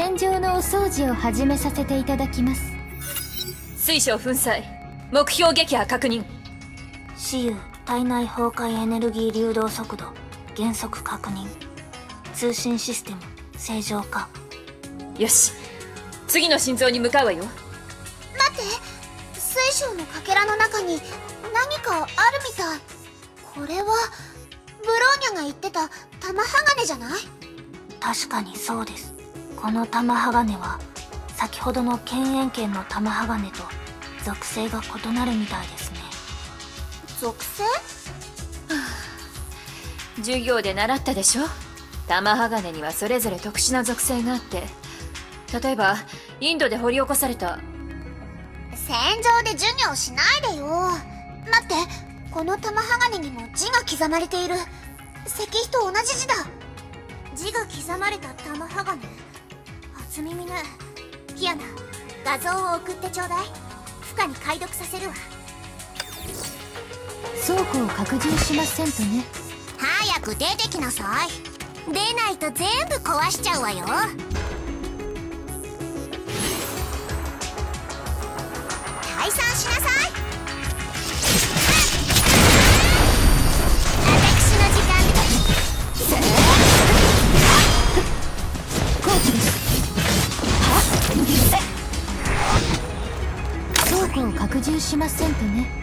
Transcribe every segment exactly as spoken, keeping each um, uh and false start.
戦場のお掃除を始めさせていただきます。 水晶粉砕、目標撃破確認。 雌雄体内崩壊エネルギー流動速度減速確認。通信システム正常化。 よし、次の心臓に向かうわよ。 待って、水晶のかけらの中に何かあるみたい。これはブローニャが言ってた玉鋼じゃない？ 確かにそうです。この玉鋼は先ほどの犬猿剣の玉鋼と属性が異なるみたいですね。 属性？ 授業で習ったでしょ。玉鋼にはそれぞれ特殊な属性があって、例えばインドで掘り起こされた。 戦場で授業しないでよ。待って、この玉鋼にも字が刻まれている。石碑と同じ字だ。字が刻まれた玉鋼、初耳ね。キアナ、画像を送ってちょうだい。負荷に解読させるわ。 倉庫を拡充しませんとね。 早く出てきなさい。出ないと全部壊しちゃうわよ。退散しなさい。私の時間です。 コーチです。倉庫を拡充しませんとね。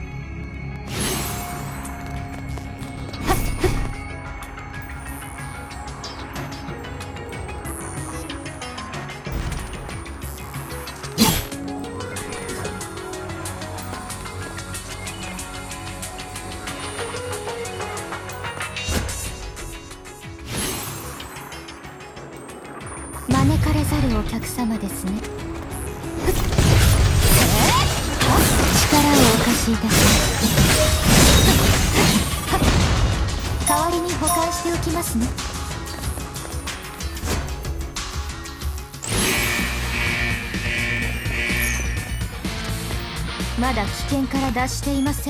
招かれざるお客様ですね。力をお貸しいたします。代わりに保管しておきますね。まだ危険から脱していません。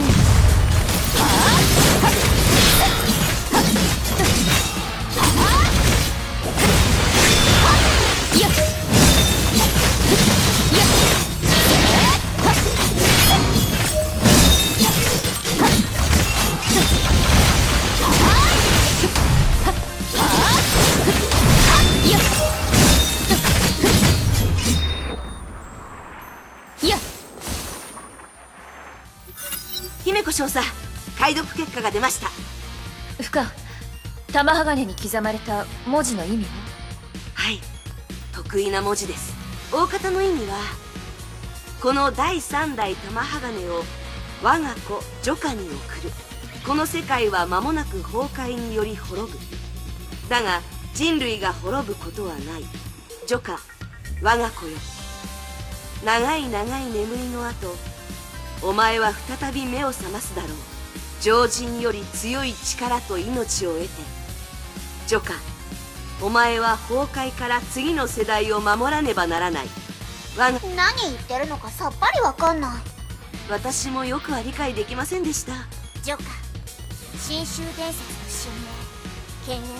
姫子少佐、解読結果が出ました。 負荷、玉鋼に刻まれた文字の意味は？ はい、得意な文字です。大方の意味は、この第三代玉鋼を我が子ジョカに送る。この世界は間もなく崩壊により滅ぶ。だが人類が滅ぶことはない。ジョカ、我が子よ。長い長い眠りの後、お前は再び目を覚ますだろう。常人より強い力と命を得て。ジョカ、お前は崩壊から次の世代を守らねばならない。我が何言ってるのかさっぱりわかんない。 私もよくは理解できませんでした。 ジョカ、新州伝説の神明、犬猿剣、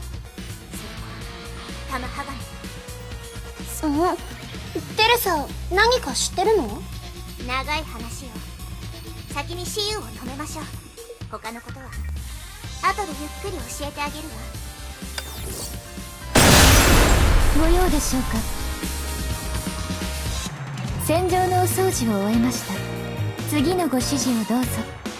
それから玉鋼。そのテレサ、何か知ってるの？長い話よ。先に雌雄を止めましょう。他のことは後でゆっくり教えてあげるわ。 ご用でしょうか。戦場のお掃除を終えました。次のご指示をどうぞ。